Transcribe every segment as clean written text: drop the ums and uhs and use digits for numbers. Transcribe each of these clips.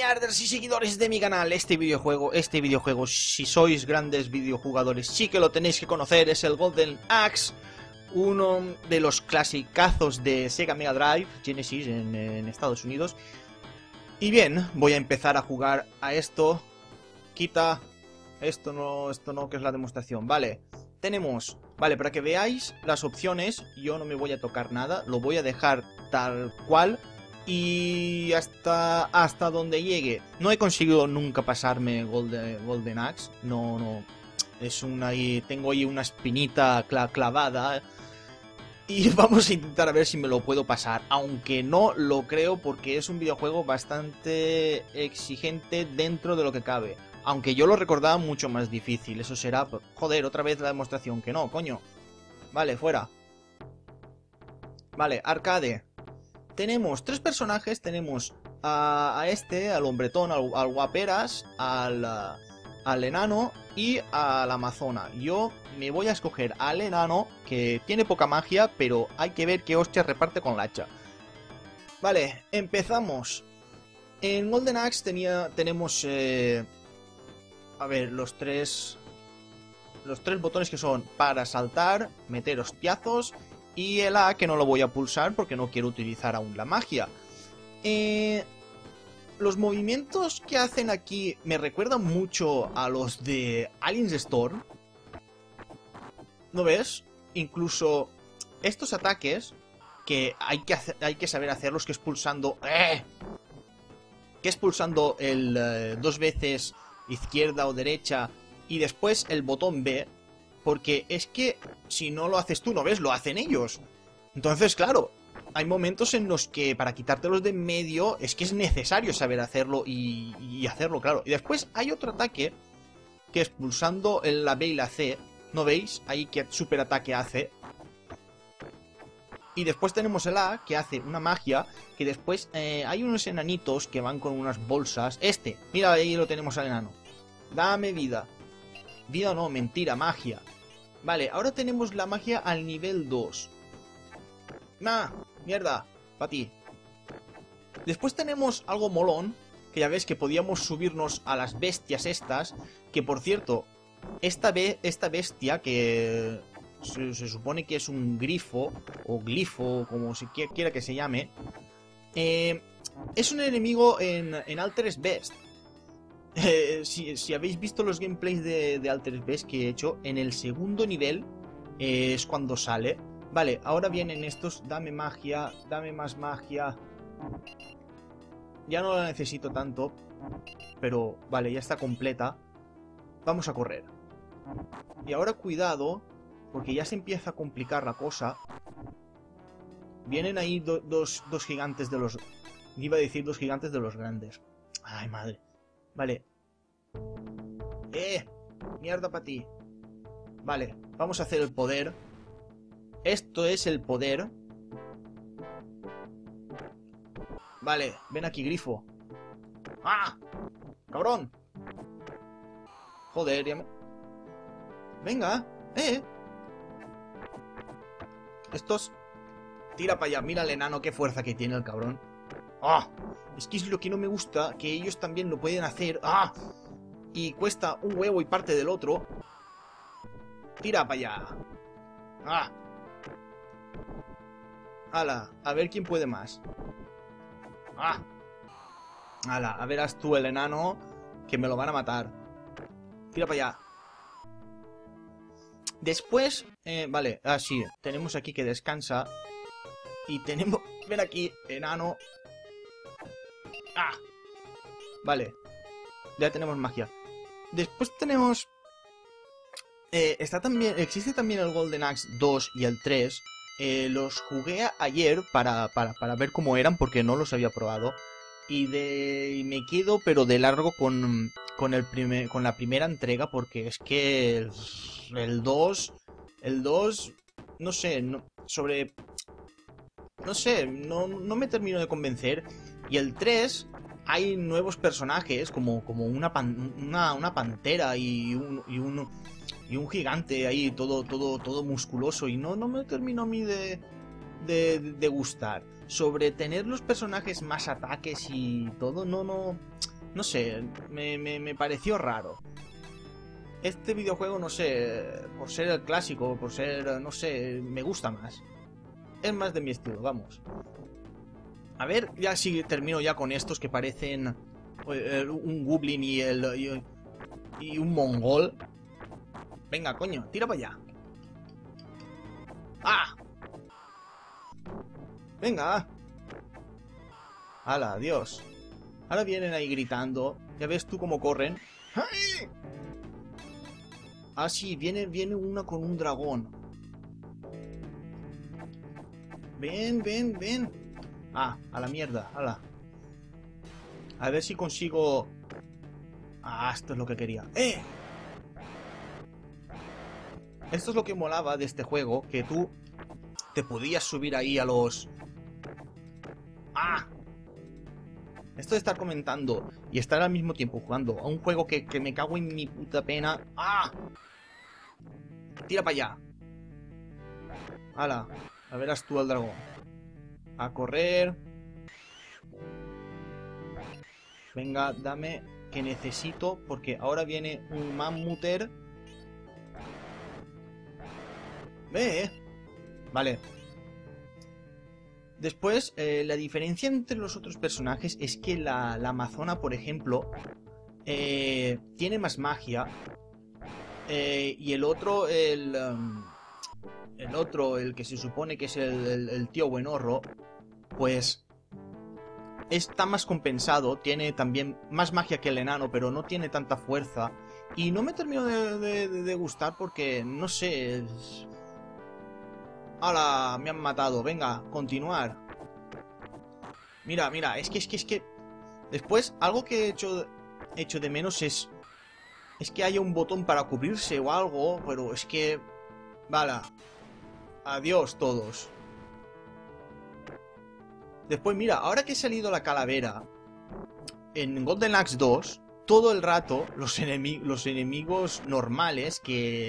Mierders y seguidores de mi canal, este videojuego, si sois grandes videojugadores, sí que lo tenéis que conocer, es el Golden Axe, uno de los clasicazos de Sega Mega Drive, Genesis en Estados Unidos. Y bien, voy a empezar a jugar a esto. Quita, esto no, que es la demostración, vale. Tenemos, vale, para que veáis las opciones, yo no me voy a tocar nada, lo voy a dejar tal cual. Y hasta donde llegue. No he conseguido nunca pasarme Golden Axe. No. Es tengo ahí una espinita clavada. Y vamos a intentar a ver si me lo puedo pasar. Aunque no lo creo porque es un videojuego bastante exigente dentro de lo que cabe. Aunque yo lo recordaba mucho más difícil. Eso será... Joder, otra vez la demostración. Que no, coño. Vale, fuera. Vale, arcade. Tenemos tres personajes, tenemos al hombretón, al guaperas, al enano y al amazona. Yo me voy a escoger al enano, que tiene poca magia, pero hay que ver qué hostia reparte con la hacha. Vale, empezamos. En Golden Axe tenemos, a ver, los tres botones que son para saltar, meter hostiazos... Y el A, que no lo voy a pulsar porque no quiero utilizar aún la magia. Los movimientos que hacen aquí me recuerdan mucho a los de Aliens Storm. ¿No ves? Incluso estos ataques que hay que saber hacerlos, que es pulsando... Que es pulsando el dos veces izquierda o derecha y después el botón B. Porque es que si no lo haces tú, ¿no ves? Lo hacen ellos. Entonces, claro, hay momentos en los que para quitártelos de en medio es que es necesario saber hacerlo y hacerlo, claro. Y después hay otro ataque que es pulsando la B y la C. ¿No veis? Ahí que super ataque hace. Y después tenemos el A, que hace una magia, que después hay unos enanitos que van con unas bolsas. Mira, ahí lo tenemos al enano. Dame vida. Vida no, mentira, magia. Vale, ahora tenemos la magia al nivel 2. ¡Nah! ¡Mierda! Pa' ti. Después tenemos algo molón, que ya ves que podíamos subirnos a las bestias estas. Que por cierto, esta bestia que se supone que es un grifo, o glifo, como se quiera que se llame, es un enemigo en Altered Beast. Si habéis visto los gameplays de Altered Beast que he hecho, en el segundo nivel es cuando sale. Vale, ahora vienen estos. Dame magia, dame más magia. Ya no la necesito tanto, pero vale, ya está completa. Vamos a correr. Y ahora cuidado, porque ya se empieza a complicar la cosa. Vienen ahí dos gigantes de los... Iba a decir dos gigantes de los grandes. Ay, madre. Vale. Mierda para ti. Vale, vamos a hacer el poder. Esto es el poder. Vale, ven aquí, grifo. ¡Ah! ¡Cabrón! Joder, ya me... Venga, Estos... Tira para allá, mira el enano, qué fuerza que tiene el cabrón. ¡Ah! Es que es lo que no me gusta, que ellos también lo pueden hacer. ¡Ah! Y cuesta un huevo y parte del otro. Tira para allá. ¡Ah! ¡Hala! A ver quién puede más. ¡Ah! ¡Hala! A verás tú el enano, que me lo van a matar. Tira para allá. Después... vale, sí. Tenemos aquí que descansa. Y tenemos... Ven aquí, enano. ¡Ah! Vale. Ya tenemos magia. Después tenemos... existe también el Golden Axe 2 y el 3. Los jugué ayer para ver cómo eran, porque no los había probado. Y me quedo, pero de largo con la primera entrega, porque es que el 2... El 2... No sé, no sé, no me termino de convencer. Y el 3... Hay nuevos personajes como una pantera y un gigante ahí todo musculoso, y no me termino a mí de gustar. Sobre tener los personajes más ataques y todo, no No sé, me pareció raro. Este videojuego, no sé, por ser el clásico, por ser, no sé, me gusta más. Es más de mi estilo, vamos. A ver, ya si termino ya con estos que parecen un goblin y un mongol. Venga, coño, tira para allá. ¡Ah! Venga. ¡Hala, adiós! Ahora vienen ahí gritando. Ya ves tú cómo corren. ¡Ay! Ah, sí, viene una con un dragón. Ven, ven, ven. Ah, a la mierda, hala. A ver si consigo... Ah, esto es lo que quería. ¡Eh! Esto es lo que molaba de este juego, que tú te podías subir ahí a los... ¡Ah! Esto de estar comentando y estar al mismo tiempo jugando a un juego que me cago en mi puta pena... ¡Ah! Tira para allá. ¡Hala! A verás tú al dragón. A correr. Venga, dame que necesito, porque ahora viene un mammuter. Ve. Vale. Después, la diferencia entre los otros personajes es que la amazona, por ejemplo, tiene más magia. Y el otro, el que se supone que es el tío buenorro, pues está más compensado, tiene también más magia que el enano, pero no tiene tanta fuerza. Y no me termino de gustar porque, no sé... ¡Hala! Me han matado. Venga, continuar. Mira, mira, es que... Después, algo que he hecho de menos es que haya un botón para cubrirse o algo, pero es que... Vale. Adiós todos. Después, mira, ahora que ha salido la calavera en Golden Axe 2, todo el rato los enemigos normales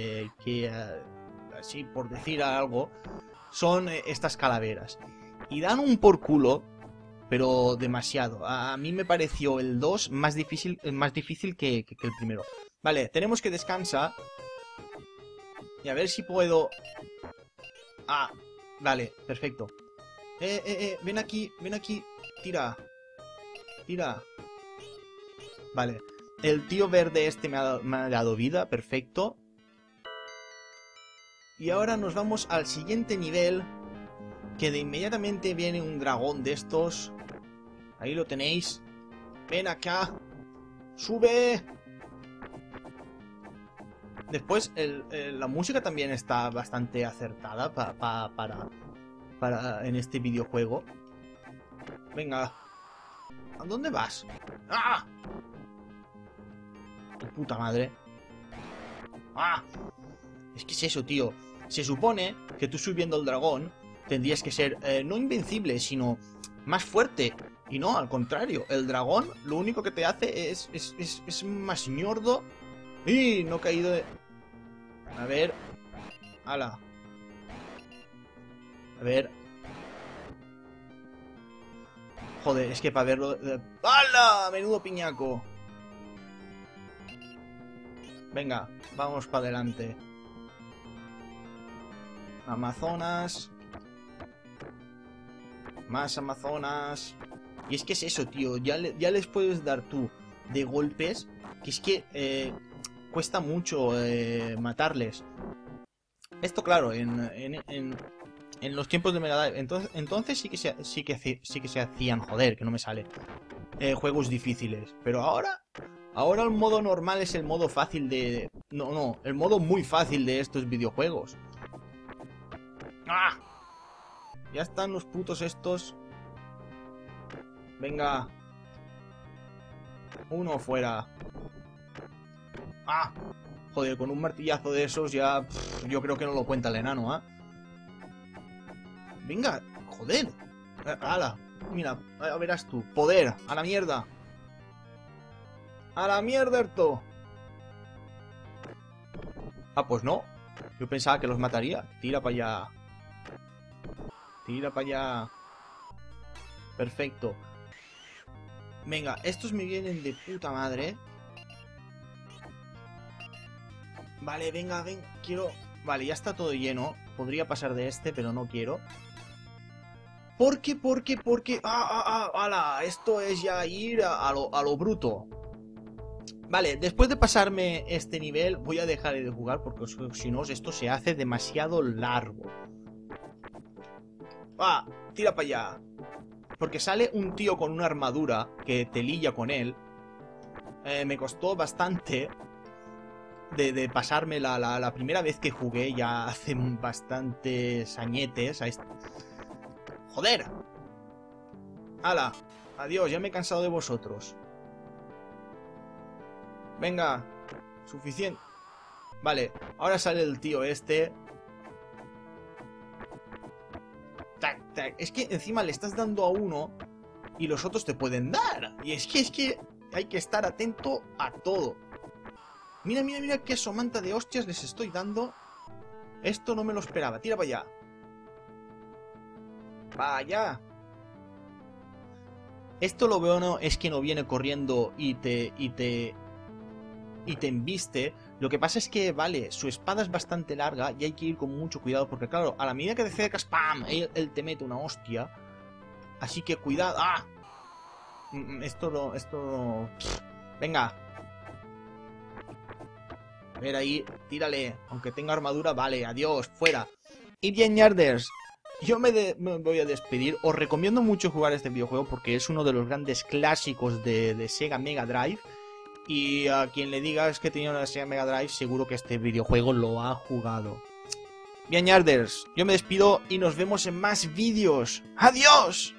así por decir algo, son estas calaveras. Y dan un por culo, pero demasiado. A mí me pareció el 2 más difícil que el primero. Vale, tenemos que descansar. Y a ver si puedo... Ah, vale, perfecto. Ven aquí, tira. Tira. Vale. El tío verde este me ha dado vida, perfecto. Y ahora nos vamos al siguiente nivel, que de inmediatamente viene un dragón de estos. Ahí lo tenéis. Ven acá. ¡Sube! Después, la música también está bastante acertada para en este videojuego. Venga. ¿A dónde vas? ¡Ah! Tu puta madre. ¡Ah! Es que es eso, tío. Se supone que tú subiendo el dragón tendrías que ser no invencible, sino más fuerte. Y no, al contrario. El dragón lo único que te hace es más ñordo. ¡Y! No he caído de... A ver. ¡Hala! A ver. Joder, es que para verlo... ¡Hala! Menudo piñaco. Venga, vamos para adelante. Amazonas. Más amazonas. Y es que es eso, tío. Ya les puedes dar tú de golpes. Que es que cuesta mucho matarles. Esto, claro, en los tiempos de Mega Drive. Entonces sí que se hacían, joder, que no me sale. Juegos difíciles. Pero ahora el modo normal es el modo fácil de... No, el modo muy fácil de estos videojuegos. ¡Ah! Ya están los putos estos. Venga. Uno fuera. ¡Ah! Joder, con un martillazo de esos ya... yo creo que no lo cuenta el enano, ¿ah? Venga, joder. ¡Hala! Mira, verás tú. Poder, a la mierda. ¡A la mierda, Erto! Ah, pues no. Yo pensaba que los mataría. Tira para allá. Tira para allá. Perfecto. Venga, estos me vienen de puta madre. Vale, venga, ven. Quiero... Vale, ya está todo lleno. Podría pasar de este, pero no quiero. ¿Por qué? ¡Hala! Esto es ya ir a lo bruto. Vale, después de pasarme este nivel, voy a dejar de jugar porque si no, esto se hace demasiado largo. Tira para allá. Porque sale un tío con una armadura que te lilla con él. Me costó bastante de pasarme la primera vez que jugué, ya hace bastantes añetes. ¡Joder! ¡Hala! Adiós, ya me he cansado de vosotros. Venga, suficiente. Vale, ahora sale el tío este. Tac, tac. Es que encima le estás dando a uno y los otros te pueden dar. Y es que hay que estar atento a todo. Mira, mira, mira qué somanta de hostias les estoy dando. Esto no me lo esperaba. Tira para allá. Vaya. Esto lo veo, no es que no viene corriendo y te embiste. Lo que pasa es que, vale, su espada es bastante larga y hay que ir con mucho cuidado porque, claro, a la medida que te acercas, ¡pam! Él te mete una hostia. Así que cuidado. ¡Ah! Esto no... Venga. A ver ahí, tírale. Aunque tenga armadura, vale, adiós, fuera. Indian Yarders, yo me voy a despedir. Os recomiendo mucho jugar este videojuego porque es uno de los grandes clásicos de Sega Mega Drive. Y a quien le digas que tenía una Sega Mega Drive, seguro que este videojuego lo ha jugado. Bien, Yarders, yo me despido y nos vemos en más vídeos. ¡Adiós!